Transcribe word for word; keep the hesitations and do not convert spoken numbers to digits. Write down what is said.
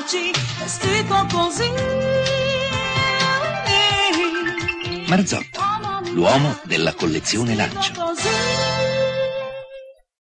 baci, vestito così. Marzotto, l'uomo della collezione Lancio. Così.